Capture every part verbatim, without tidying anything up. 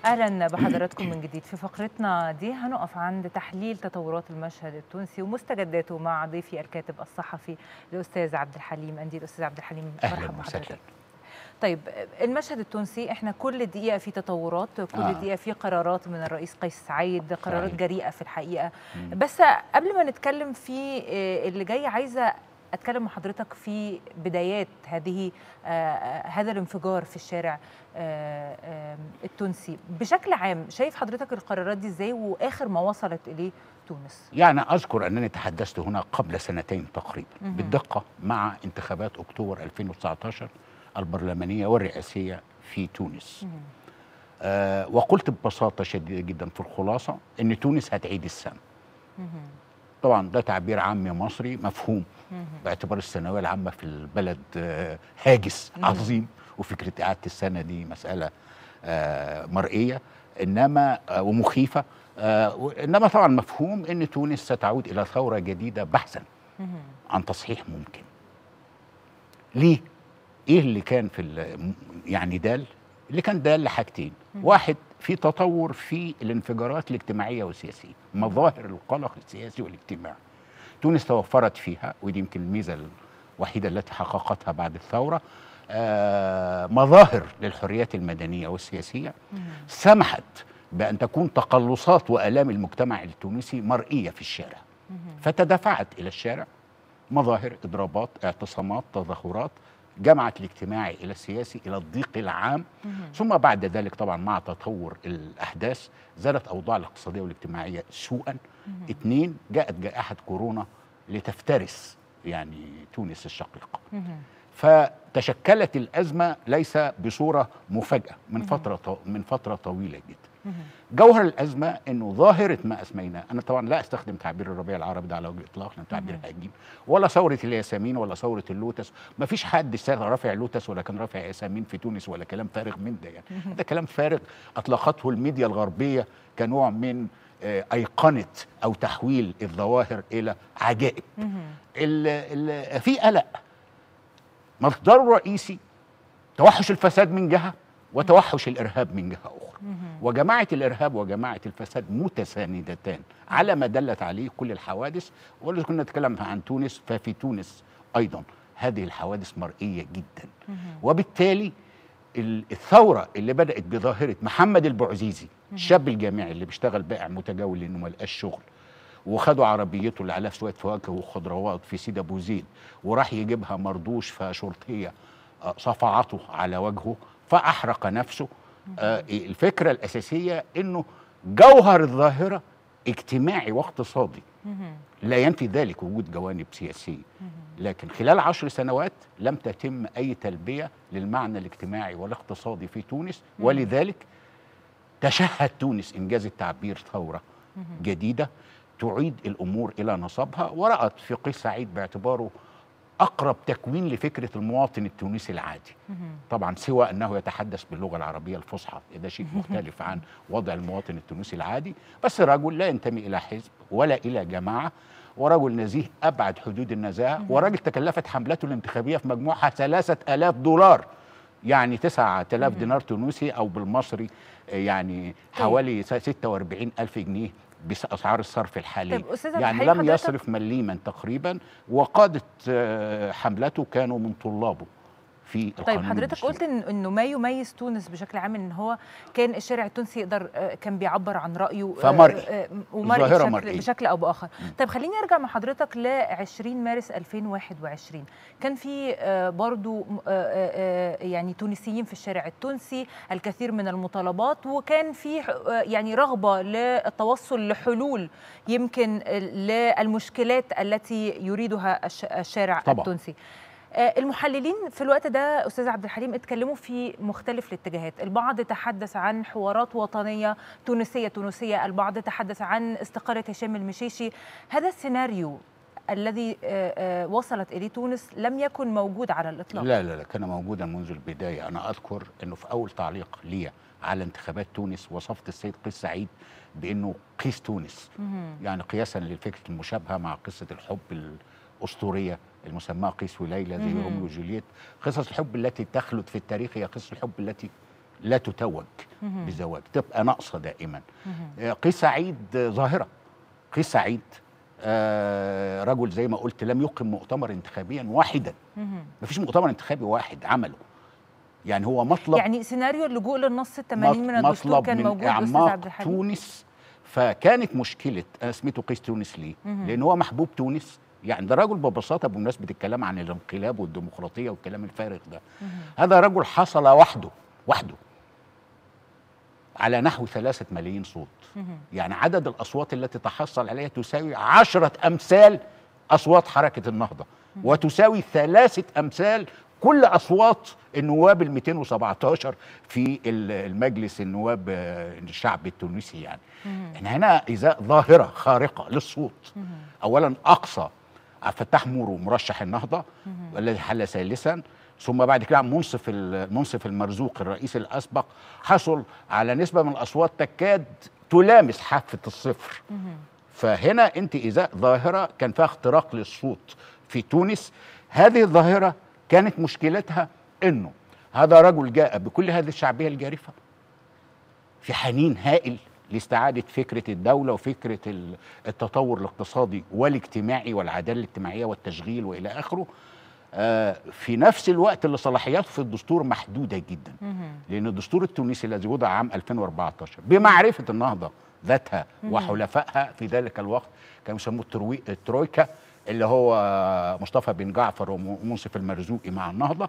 أهلا بحضراتكم من جديد. في فقرتنا دي هنقف عند تحليل تطورات المشهد التونسي ومستجداته مع ضيفي الكاتب الصحفي الأستاذ عبد الحليم أنديل. أستاذ عبد الحليم، مرحبا بحضرتك. طيب، المشهد التونسي احنا كل دقيقة في تطورات، كل آه. دقيقة في قرارات من الرئيس قيس سعيد، قرارات صحيح. جريئة في الحقيقة. مم. بس قبل ما نتكلم في اللي جاي، عايزة أتكلم مع حضرتك في بدايات هذه آه هذا الانفجار في الشارع آه آه التونسي بشكل عام. شايف حضرتك القرارات دي ازاي واخر ما وصلت اليه تونس؟ يعني اذكر انني تحدثت هنا قبل سنتين تقريبا بالدقه مع انتخابات اكتوبر ألفين وتسعة عشر البرلمانيه والرئاسيه في تونس. آه وقلت ببساطه شديده جدا في الخلاصه ان تونس هتعيد السنه. طبعا ده تعبير عامي مصري مفهوم باعتبار الثانويه العامه في البلد آه هاجس عظيم، وفكره اعاده السنه دي مساله آه مرئيه انما آه ومخيفه، آه انما طبعا مفهوم ان تونس ستعود الى ثوره جديده بحثا عن تصحيح ممكن. ليه؟ ايه اللي كان في يعني دال؟ اللي كان دال لحاجتين. واحد، في تطور في الانفجارات الاجتماعيه والسياسيه، مظاهر القلق السياسي والاجتماعي. تونس توفرت فيها، ودي يمكن الميزه الوحيده التي حققتها بعد الثوره، آه مظاهر للحريات المدنيه والسياسيه سمحت بان تكون تقلصات والام المجتمع التونسي مرئيه في الشارع. فتدفعت الى الشارع مظاهر اضرابات، اعتصامات، تظاهرات، جمعت الاجتماعي الى السياسي الى الضيق العام. ثم بعد ذلك طبعا مع تطور الاحداث زادت اوضاع الاقتصاديه والاجتماعيه سوءا. اثنين، جاءت جائحه كورونا لتفترس يعني تونس الشقيقه. فتشكلت الازمه ليس بصوره مفاجاه، من فتره من فتره طويله جدا. جوهر الازمه انه ظاهره ما اسميناه، انا طبعا لا استخدم تعبير الربيع العربي ده على وجه الاطلاق لانه تعبير هجين، ولا ثوره الياسمين ولا ثوره اللوتس. ما فيش حد رافع لوتس ولا كان رافع ياسمين في تونس ولا كلام فارغ من ده، يعني ده كلام فارغ اطلقته الميديا الغربيه كنوع من ايقونه او تحويل الظواهر الى عجائب. ال ال في قلق مصدره الرئيسي توحش الفساد من جهه وتوحش الارهاب من جهه اخرى. وجماعه الارهاب وجماعه الفساد متساندتان على ما دلت عليه كل الحوادث. ولو كنا نتكلم عن تونس ففي تونس ايضا هذه الحوادث مرئيه جدا. وبالتالي الثوره اللي بدات بظاهره محمد البعزيزي، الشاب الجامعي اللي بيشتغل بائع متجول لانه ما لقاش شغل، وخدوا عربيته اللي عليها شويه فواكه وخضروات في سيدي ابو زيد وراح يجيبها مردوش، فشرطيه صفعته على وجهه فاحرق نفسه. آه الفكره الاساسيه انه جوهر الظاهره اجتماعي واقتصادي، لا ينفي ذلك وجود جوانب سياسيه، لكن خلال عشر سنوات لم تتم اي تلبيه للمعنى الاجتماعي والاقتصادي في تونس. ولذلك تشهد تونس، انجاز التعبير، ثوره جديده تعيد الامور الى نصابها. ورأت في قيس سعيد باعتباره اقرب تكوين لفكره المواطن التونسي العادي. طبعا سوى انه يتحدث باللغه العربيه الفصحى، ده شيء مختلف عن وضع المواطن التونسي العادي، بس رجل لا ينتمي الى حزب ولا الى جماعه، ورجل نزيه ابعد حدود النزاهه، وراجل تكلفت حملته الانتخابيه في مجموعها ثلاثة آلاف دولار، يعني تسعة آلاف دينار تونسي او بالمصري يعني حوالي ستة وأربعين ألف جنيه بأسعار الصرف الحالي. يعني لم يصرف مليما تقريبا. وقادة حملته كانوا من طلابه في القانون. طيب حضرتك قلت انه ما يميز تونس بشكل عام ان هو كان الشارع التونسي يقدر كان بيعبر عن رايه فمرئي ومرئي بشكل, بشكل او باخر. طيب خليني ارجع مع حضرتك ل عشرين مارس ألفين وواحد وعشرين. كان في برضو يعني تونسيين في الشارع التونسي، الكثير من المطالبات، وكان في يعني رغبه للتوصل لحلول يمكن للمشكلات التي يريدها الشارع طبعا. التونسي. المحللين في الوقت ده أستاذ عبد الحليم اتكلموا في مختلف الاتجاهات. البعض تحدث عن حوارات وطنية تونسية تونسية، البعض تحدث عن استقالة هشام المشيشي. هذا السيناريو الذي وصلت إليه تونس لم يكن موجود على الإطلاق. لا لا لا كان موجودا منذ البداية. أنا أذكر أنه في أول تعليق لي على انتخابات تونس وصفت السيد قيس سعيد بأنه قيس تونس، يعني قياسا للفكرة المشابهة مع قصة الحب الأسطورية المسماه قيس وليلى زي روميو وجولييت. قصص الحب التي تخلد في التاريخ هي قصص الحب التي لا تتوج بزواج، تبقى ناقصه دائما. قيس سعيد ظاهره. قيس سعيد آه رجل زي ما قلت لم يقم مؤتمر انتخابيا واحدا، مفيش مؤتمر انتخابي واحد عمله. يعني هو مطلب، يعني سيناريو اللجوء للنص الثمانين من الدستور كان موجود أستاذ عبد الحليم. تونس، فكانت مشكله، انا سميته قيس تونس ليه؟ لان هو محبوب تونس. يعني ده رجل ببساطه، بمناسبه الكلام عن الانقلاب والديمقراطيه والكلام الفارغ ده، هذا رجل حصل وحده وحده على نحو ثلاثة ملايين صوت. يعني عدد الأصوات التي تحصل عليها تساوي عشرة أمثال أصوات حركة النهضة، وتساوي ثلاثة أمثال كل أصوات النواب ال مئتين وسبعتاشر في المجلس النواب الشعب التونسي. يعني احنا هنا إزاء ظاهرة خارقة للصوت. أولا أقصى عبد الفتاح مورو مرشح النهضة والذي حل ثالثا، ثم بعد كده منصف المنصف المرزوق الرئيس الاسبق حصل على نسبه من الاصوات تكاد تلامس حافه الصفر. فهنا انت اذا ظاهره كان فيها اختراق للصوت في تونس. هذه الظاهره كانت مشكلتها انه هذا رجل جاء بكل هذه الشعبيه الجارفه في حنين هائل لاستعاده فكره الدوله وفكره التطور الاقتصادي والاجتماعي والعداله الاجتماعيه والتشغيل والى اخره، آه في نفس الوقت اللي صلاحياته في الدستور محدوده جدا. لان الدستور التونسي الذي وضع عام ألفين وأربعتاشر بمعرفه النهضه ذاتها وحلفائها في ذلك الوقت، كانوا يسموه الترويكا، اللي هو مصطفى بن جعفر ومنصف المرزوقي مع النهضه،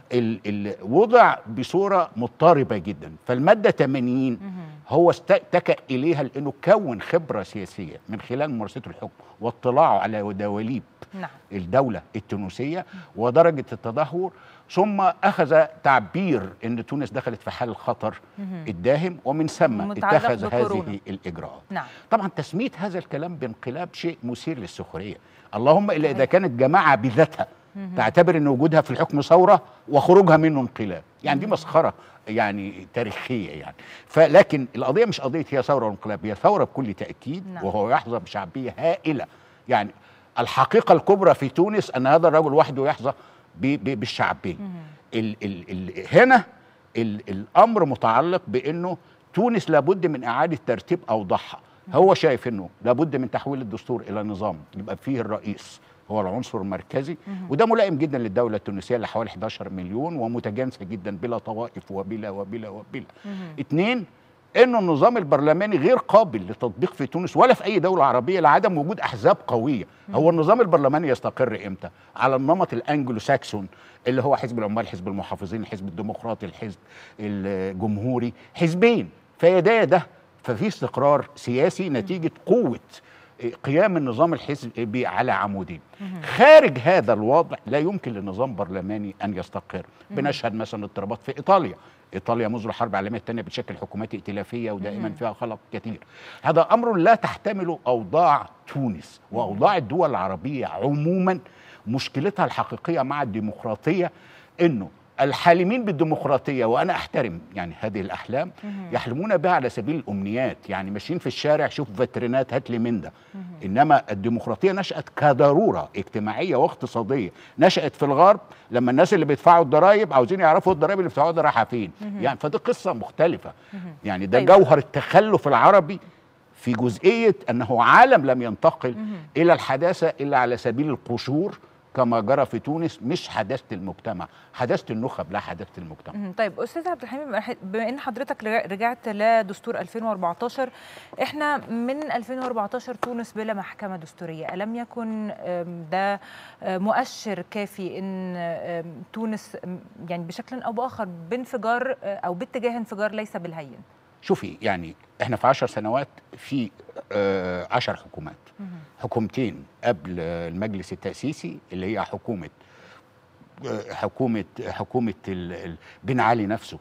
اللي وضع بصوره مضطربه جدا. فالماده ثمانين هو اتكأ اليها لانه كون خبره سياسيه من خلال ممارسته الحكم واطلاعه على دواليب نعم. الدوله التونسيه ودرجه التدهور، ثم اخذ تعبير ان تونس دخلت في حال الخطر الداهم، ومن ثم اتخذ هذه الاجراءات. نعم. طبعا تسميه هذا الكلام بانقلاب شيء مثير للسخريه، اللهم الا اذا كانت جماعه بذاتها تعتبر ان وجودها في الحكم ثوره وخروجها منه انقلاب. يعني دي مسخره يعني تاريخيه يعني. فلكن القضيه مش قضيه هي ثوره وانقلاب، هي ثوره بكل تاكيد. نعم. وهو يحظى بشعبيه هائله. يعني الحقيقه الكبرى في تونس ان هذا الرجل وحده يحظى بالشعبيه. ال ال ال هنا ال الامر متعلق بانه تونس لابد من اعاده ترتيب اوضاعها. هو شايف انه لابد من تحويل الدستور الى نظام يبقى فيه الرئيس هو العنصر المركزي، وده ملائم جدا للدوله التونسيه اللي حوالي احد عشر مليون ومتجانسه جدا بلا طوائف وبلا وبلا وبلا. اثنين، انه النظام البرلماني غير قابل للتطبيق في تونس ولا في اي دوله عربيه لعدم وجود احزاب قويه. هو النظام البرلماني يستقر امتى؟ على النمط الانجلو ساكسون اللي هو حزب العمال، حزب المحافظين، الحزب الديمقراطي، الحزب الجمهوري، حزبين فيا ده ده. ففي استقرار سياسي نتيجه قوه قيام النظام الحزبي على عمودين. خارج هذا الوضع لا يمكن للنظام برلماني ان يستقر. بنشهد مثلا اضطرابات في ايطاليا. ايطاليا منذ الحرب العالميه الثانيه بتشكل حكومات ائتلافيه ودائما فيها خلط كثير. هذا امر لا تحتمله اوضاع تونس واوضاع الدول العربيه عموما. مشكلتها الحقيقيه مع الديمقراطيه انه الحالمين بالديمقراطيه، وانا احترم يعني هذه الاحلام، يحلمون بها على سبيل الامنيات. يعني ماشيين في الشارع شوف فيترينات هات لي من ده. انما الديمقراطيه نشات كضروره اجتماعيه واقتصاديه، نشات في الغرب لما الناس اللي بيدفعوا الضرائب عاوزين يعرفوا الضرائب اللي بيدفعوها ده رايحه فين. يعني فدي قصه مختلفه. يعني ده جوهر التخلف العربي في جزئيه انه عالم لم ينتقل الى الحداثه الا على سبيل القشور كما جرى في تونس، مش حداثه المجتمع، حداثه النخب لا حداثه المجتمع. طيب استاذ عبد الحليم، بما ان حضرتك رجعت لدستور ألفين وأربعتاشر، احنا من ألفين وأربعتاشر تونس بلا محكمه دستوريه، الم يكن ده مؤشر كافي ان تونس يعني بشكل او باخر بانفجار او باتجاه انفجار ليس بالهين؟ شوفي، يعني احنا في عشر سنوات في آه عشر حكومات. حكومتين قبل المجلس التأسيسي اللي هي حكومة آه حكومة حكومة بن علي نفسه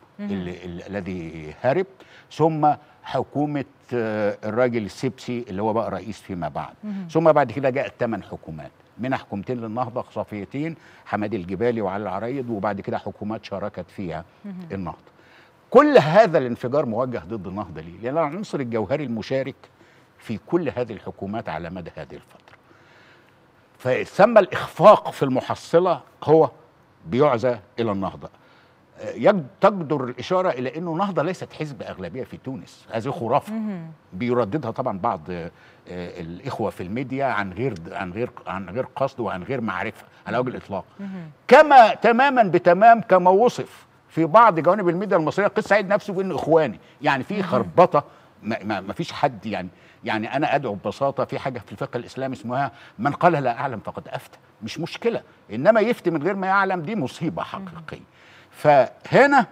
الذي هرب، ثم حكومة آه الراجل السبسي اللي هو بقى رئيس فيما بعد، ثم بعد كده جاءت ثمان حكومات، منها حكومتين للنهضة صفيتين حمادي الجبالي وعلي العرايد، وبعد كده حكومات شاركت فيها النهضة. كل هذا الانفجار موجه ضد النهضه ليه؟ لان العنصر الجوهري المشارك في كل هذه الحكومات على مدى هذه الفتره. فثم الاخفاق في المحصله هو بيعزى الى النهضه. تجدر الإشارة إلى أنه نهضة ليست حزب أغلبية في تونس. هذه خرافة بيرددها طبعا بعض الإخوة في الميديا عن غير عن غير عن غير قصد وعن غير معرفة على وجه الإطلاق، كما تماما بتمام كما وصف في بعض جوانب الميديا المصرية قيس سعيد نفسه بأنه إخواني. يعني في خربطة، ما, ما فيش حد يعني يعني أنا أدعو ببساطة في حاجة في الفقه الإسلامي اسمها من قال لا أعلم فقد أفتى. مش مشكلة، إنما يفتي من غير ما يعلم دي مصيبة حقيقية. فهنا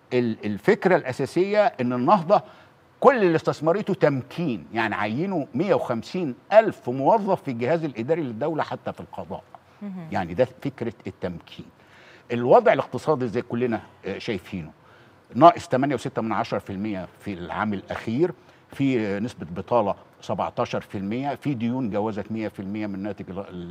الفكرة الأساسية إن النهضة كل اللي استثمرته تمكين، يعني عينوا مئة وخمسين ألف موظف في الجهاز الإداري للدولة حتى في القضاء. يعني ده فكرة التمكين. الوضع الاقتصادي زي كلنا شايفينه ناقص ثمانية وستة من عشرة في المئة في العام الأخير، في نسبة بطالة سبعتاشر في المئة، في ديون جاوزت مئة في المئة من الناتج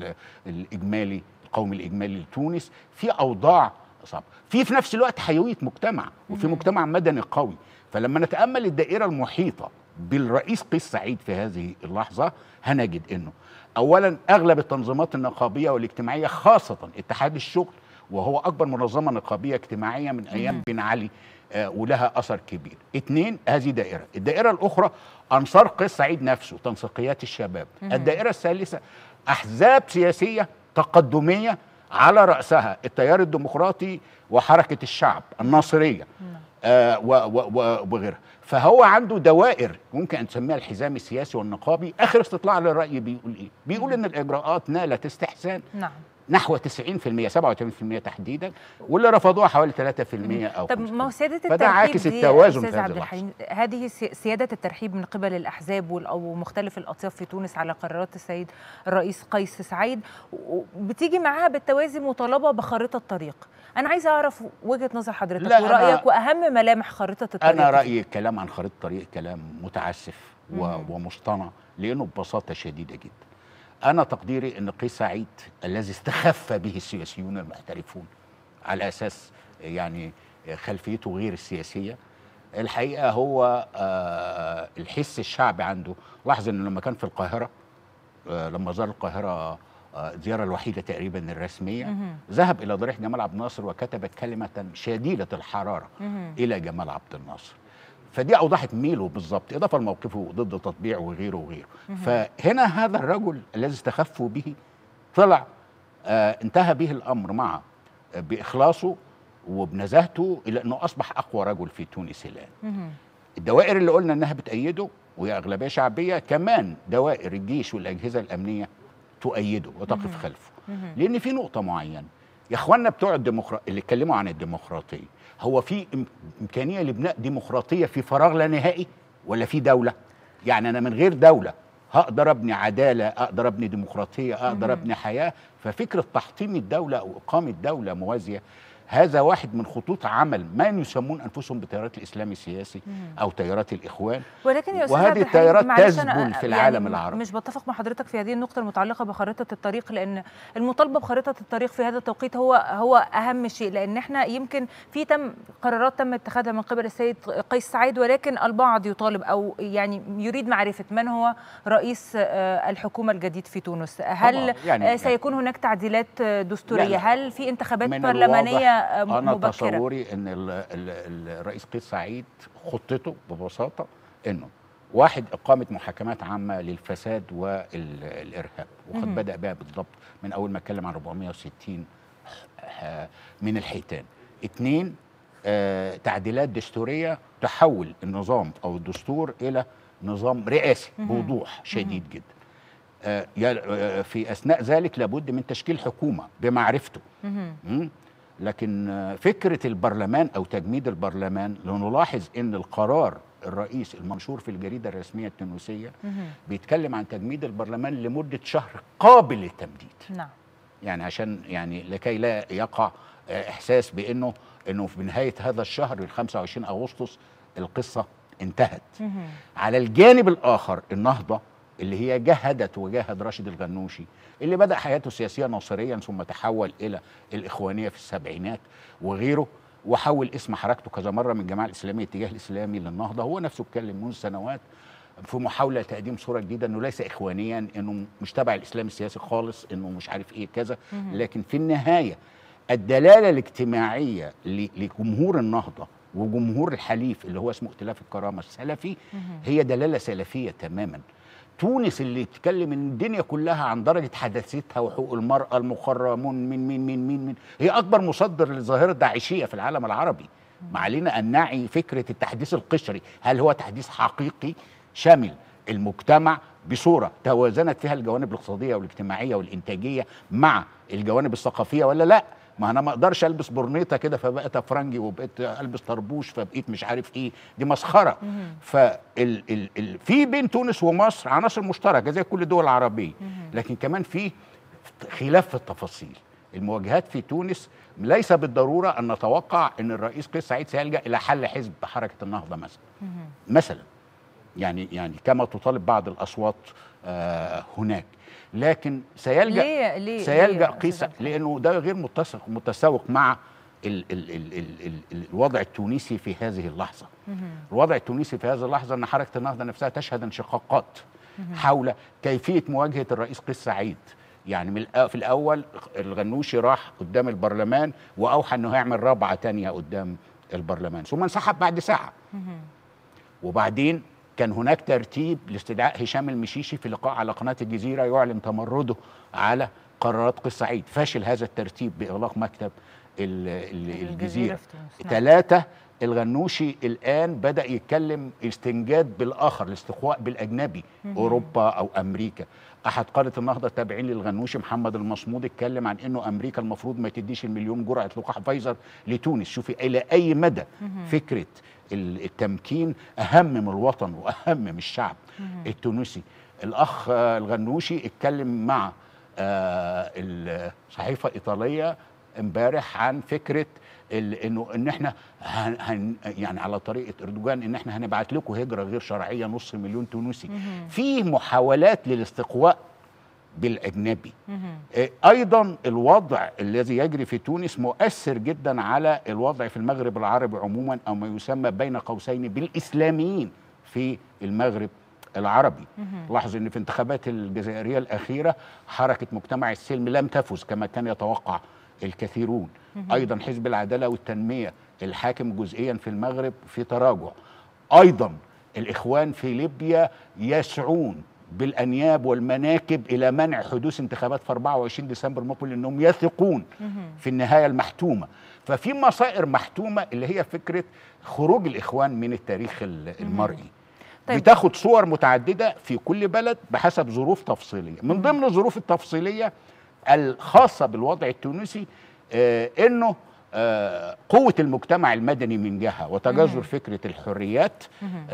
الإجمالي القومي الإجمالي لتونس، في أوضاع صعبة، في في نفس الوقت حيوية مجتمع وفي مجتمع مدني قوي. فلما نتأمل الدائرة المحيطة بالرئيس قيس سعيد في هذه اللحظة هنجد أنه أولا أغلب التنظيمات النقابية والاجتماعية خاصة اتحاد الشغل، وهو أكبر منظمة نقابية اجتماعية من أيام بن علي آه ولها أثر كبير. اثنين، هذه دائرة. الدائرة الأخرى أنصار قيس سعيد نفسه، تنسيقيات الشباب. الدائرة الثالثة أحزاب سياسية تقدمية على رأسها التيار الديمقراطي وحركة الشعب الناصرية آه وغيرها. فهو عنده دوائر ممكن أن تسميها الحزام السياسي والنقابي. آخر استطلاع للرأي بيقول إيه؟ بيقول إن الإجراءات نالت استحسان نعم نحو تسعين في المئة، سبعة وثمانين في المئة تحديدا، واللي رفضوها حوالي ثلاثة في المئة أو طب ما هو سيادة الترحيب فده عاكس التوازن في هذا اللحظة. هذه سيادة الترحيب من قبل الأحزاب أو مختلف الأطياف في تونس على قرارات السيد الرئيس قيس سعيد بتيجي معاها بالتوازي مطالبة بخارطة طريق. أنا عايزة أعرف وجهة نظر حضرتك ورأيك وأهم ملامح خارطة الطريق. أنا رأيي الكلام عن خارطة الطريق كلام متعسف ومصطنع، لأنه ببساطة شديدة جدا. أنا تقديري أن قيس سعيد الذي استخف به السياسيون المحترفون على أساس يعني خلفيته غير السياسية، الحقيقة هو آه الحس الشعبي عنده. لاحظ أنه لما كان في القاهرة آه لما زار القاهرة آه الزيارة الوحيدة تقريبا الرسمية، ذهب إلى ضريح جمال عبد الناصر وكتب كلمة شديدة الحرارة إلى جمال عبد الناصر. فدي أوضحت ميله بالظبط، إضافة لموقفه ضد التطبيع وغيره وغيره. فهنا هذا الرجل الذي استخفوا به طلع آه انتهى به الأمر مع آه بإخلاصه وبنزاهته إلى أنه أصبح أقوى رجل في تونس الآن. الدوائر اللي قلنا أنها بتأيده وهي أغلبية شعبية، كمان دوائر الجيش والأجهزة الأمنية تؤيده وتقف خلفه. لأن في نقطة معينة يا إخواننا بتوع الديمقراطية اللي اتكلموا عن الديمقراطية، هو في إمكانية لبناء ديمقراطية في فراغ لا نهائي ولا في دولة؟ يعني أنا من غير دولة هقدر أبني عدالة، أقدر أبني ديمقراطية، أقدر أبني حياة. ففكرة تحطيم الدولة أو إقامة دولة موازية هذا واحد من خطوط عمل من يسمون أنفسهم بتيارات الإسلام السياسي أو تيارات الإخوان، ولكن يا وهذه التيارات تذبل في العالم يعني العربي. مش بتفق مع حضرتك في هذه النقطة المتعلقة بخارطة الطريق، لأن المطالبة بخارطة الطريق في هذا التوقيت هو هو أهم شيء، لأن احنا يمكن في تم قرارات تم اتخاذها من قبل السيد قيس سعيد، ولكن البعض يطالب أو يعني يريد معرفة من هو رئيس الحكومة الجديد في تونس. هل يعني سيكون هناك تعديلات دستورية؟ لا لا. هل في انتخابات برلمانية أنا مبكرة؟ تصوري أن الرئيس قيس سعيد خطته ببساطة أنه واحد إقامة محاكمات عامة للفساد والإرهاب، وقد بدأ بها بالضبط من أول ما اتكلم عن أربعمئة وستين من الحيتان. اثنين، آه تعديلات دستورية تحول النظام أو الدستور إلى نظام رئاسي بوضوح شديد جدا. آه في أثناء ذلك لابد من تشكيل حكومة بمعرفته. لكن فكرة البرلمان أو تجميد البرلمان، لنلاحظ أن القرار الرئيس المنشور في الجريدة الرسمية التونسية بيتكلم عن تجميد البرلمان لمدة شهر قابل للتمديد. نعم. يعني عشان يعني لكي لا يقع إحساس بأنه أنه في نهاية هذا الشهر الخامس والعشرين أغسطس القصة انتهت. على الجانب الآخر النهضة اللي هي جهدت وجاهد راشد الغنوشي اللي بدأ حياته السياسية ناصريا ثم تحول إلى الإخوانية في السبعينات وغيره، وحول اسم حركته كذا مرة من الجماعة الإسلامية الاتجاه الإسلامي للنهضة. هو نفسه اتكلم منذ سنوات في محاولة تقديم صورة جديدة انه ليس إخوانيا، انه مش تبع الإسلام السياسي خالص، انه مش عارف ايه كذا. لكن في النهاية الدلاله الاجتماعيه لجمهور النهضه وجمهور الحليف اللي هو اسمه ائتلاف الكرامه السلفي هي دلاله سلفيه تماما. تونس اللي تتكلم ان الدنيا كلها عن درجه حداثتها وحقوق المراه المخرمون من مين مين مين مين هي اكبر مصدر لظاهره داعشيه في العالم العربي. ما علينا ان نعي فكره التحديث القشري، هل هو تحديث حقيقي شامل المجتمع بصوره توازنت فيها الجوانب الاقتصاديه والاجتماعيه والانتاجيه مع الجوانب الثقافيه ولا لا؟ ما انا ما اقدرش البس برنيطه كده فبقيت افرنجي وبقيت البس طربوش فبقيت مش عارف ايه، دي مسخره. فال ال ال في بين تونس ومصر عناصر مشتركه زي كل الدول العربيه، لكن كمان في خلاف في التفاصيل. المواجهات في تونس ليس بالضروره ان نتوقع ان الرئيس قيس سعيد سيلجا الى حل حزب حركه النهضه مثلا. مثلا يعني يعني كما تطالب بعض الاصوات آه هناك، لكن سيلجا ليه ليه سيلجا ليه قيس لانه ده غير متسق متساوق مع ال ال ال ال ال ال الوضع التونسي في هذه اللحظه. الوضع التونسي في هذه اللحظه ان حركه النهضه نفسها تشهد انشقاقات حول كيفيه مواجهه الرئيس قيس سعيد. يعني من في الاول الغنوشي راح قدام البرلمان واوحى انه هيعمل رابعه ثانيه قدام البرلمان، ثم انسحب بعد ساعه. وبعدين كان هناك ترتيب لاستدعاء هشام المشيشي في لقاء على قناه الجزيره يعلن تمرده على قرارات قيس سعيد. فاشل هذا الترتيب باغلاق مكتب الجزيره. ثلاثه الغنوشي الان بدا يتكلم استنجاد بالاخر، الاستقواء بالاجنبي، اوروبا او امريكا. احد قاده النهضه التابعين للغنوشي محمد المصمود اتكلم عن انه امريكا المفروض ما تديش المليون جرعه لقاح فايزر لتونس. شوفي الى اي مدى فكره التمكين اهم من الوطن واهم من الشعب التونسي. الاخ الغنوشي اتكلم مع الصحيفه الايطاليه امبارح عن فكره انه ان احنا هن هن يعني على طريقه اردوغان ان احنا هنبعت لكم هجره غير شرعيه نص مليون تونسي. في محاولات للاستقواء بالاجنبي. ايضا الوضع الذي يجري في تونس مؤثر جدا على الوضع في المغرب العربي عموما، او ما يسمى بين قوسين بالاسلاميين في المغرب العربي. لاحظ ان في انتخابات الجزائريه الاخيره حركه مجتمع السلم لم تفز كما كان يتوقع الكثيرون. ايضا حزب العداله والتنميه الحاكم جزئيا في المغرب في تراجع. ايضا الاخوان في ليبيا يسعون بالانياب والمناكب الى منع حدوث انتخابات في أربعة وعشرين ديسمبر المقبل لانهم يثقون في النهايه المحتومه. ففي مصائر محتومه اللي هي فكره خروج الاخوان من التاريخ المرئي. طيب. بتاخد صور متعدده في كل بلد بحسب ظروف تفصيليه. من ضمن الظروف التفصيليه الخاصه بالوضع التونسي آه انه آه قوه المجتمع المدني من جهه وتجذر فكره الحريات آه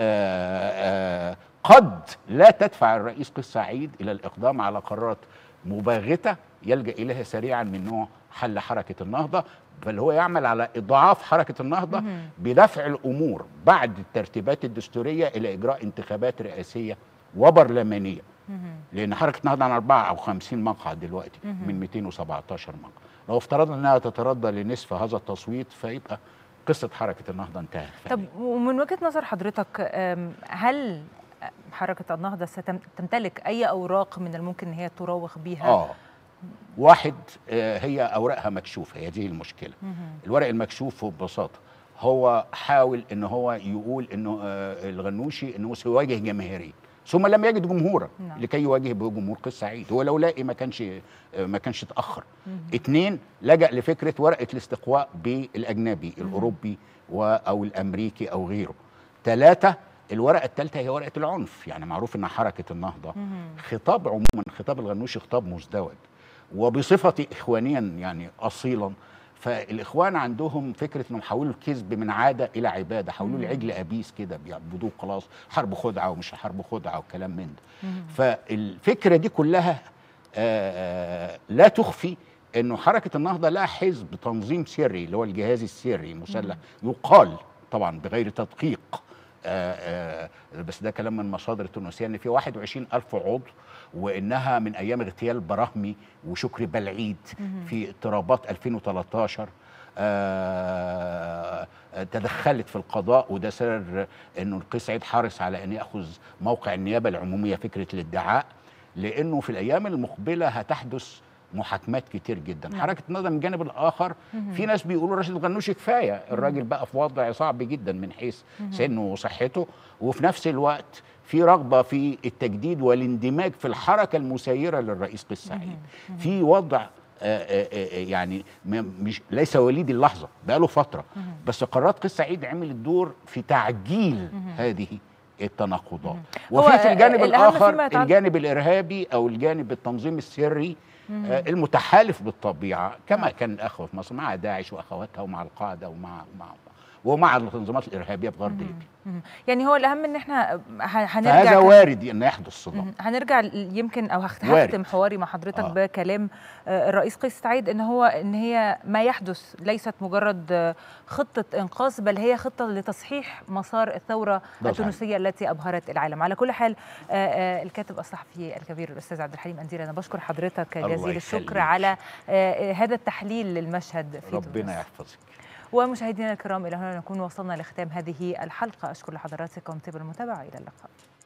آه قد لا تدفع الرئيس قيس سعيد الى الاقدام على قرارات مباغته يلجا اليها سريعا من نوع حل حركه النهضه، بل هو يعمل على اضعاف حركه النهضه بدفع الامور بعد الترتيبات الدستوريه الى اجراء انتخابات رئاسيه وبرلمانيه. لان حركه النهضه عن أربعة أو خمسين مقعد دلوقتي من مئتين وسبعتاشر مقعد. لو افترضنا انها تتردى لنصف هذا التصويت فيبقى قصه حركه النهضه انتهت. طب ومن وجهه نظر حضرتك هل حركه النهضه ستمتلك اي اوراق من الممكن ان هي تراوغ بيها؟ اه واحد آه هي اوراقها مكشوفه، هي دي المشكله. الورق المكشوف ببساطه هو حاول ان هو يقول انه آه الغنوشي انه سيواجه جماهيريا ثم لم يجد جمهورا نعم. لكي يواجه بجمهور قيس سعيد. هو لو لاقي ما كانش ما كانش اتاخر. اثنين لجأ لفكره ورقه الاستقواء بالاجنبي الاوروبي او الامريكي او غيره. ثلاثه الورقه الثالثه هي ورقه العنف. يعني معروف ان حركه النهضه خطاب عموما خطاب الغنوشي خطاب مزدوج، وبصفتي اخوانيا يعني اصيلا فالاخوان عندهم فكره انهم حولوا الكذب من عاده الى عباده، حولوا العجل ابيس كده بيعبدوه خلاص، حرب خدعه ومش حرب خدعه والكلام من ده. فالفكره دي كلها آآ لا تخفي انه حركه النهضه لها حزب تنظيم سري اللي هو الجهاز السري مسلح، يقال طبعا بغير تدقيق آآ آآ بس ده كلام من مصادر تونسيه ان في واحد وعشرين ألف عضو، وانها من ايام اغتيال براهمي وشكري بلعيد في اضطرابات ألفين وثلاثة عشر تدخلت في القضاء، وده سر انه قيس سعيد حارس على ان ياخذ موقع النيابه العموميه فكره الادعاء، لانه في الايام المقبله هتحدث محاكمات كتير جدا. نعم. حركه النهضه من الجانب الاخر في ناس بيقولوا راشد الغنوشي كفايه، الراجل بقى في وضع صعب جدا من حيث سنه وصحته، وفي نفس الوقت في رغبه في التجديد والاندماج في الحركه المسيره للرئيس قيس سعيد. في وضع آآ آآ يعني مش ليس وليد اللحظه، بقى له فتره، بس قرارات قيس سعيد عملت دور في تعجيل هذه التناقضات. وفي في الجانب الاخر الجانب الارهابي او الجانب التنظيم السري آه المتحالف بالطبيعه كما كان الاخوه في مصر مع داعش واخواتها ومع القاعده ومع ومع ومع التنظيمات الارهابيه في غرب ليبيا. يعني هو الاهم ان احنا هنرجع، هذا وارد ان يحدث صدام. هنرجع يمكن او هختم حواري مع حضرتك آه. بكلام الرئيس قيس سعيد ان هو ان هي ما يحدث ليست مجرد خطه انقاذ، بل هي خطه لتصحيح مسار الثوره التونسيه التي ابهرت العالم. على كل حال الكاتب الصحفي الكبير الاستاذ عبد الحليم أنديل، انا بشكر حضرتك جزيل الشكر على هذا التحليل للمشهد في ربنا تونس. يحفظك. ومشاهدينا الكرام، إلى هنا نكون وصلنا لختام هذه الحلقة. أشكر لحضراتكم طيب المتابعة، إلى اللقاء.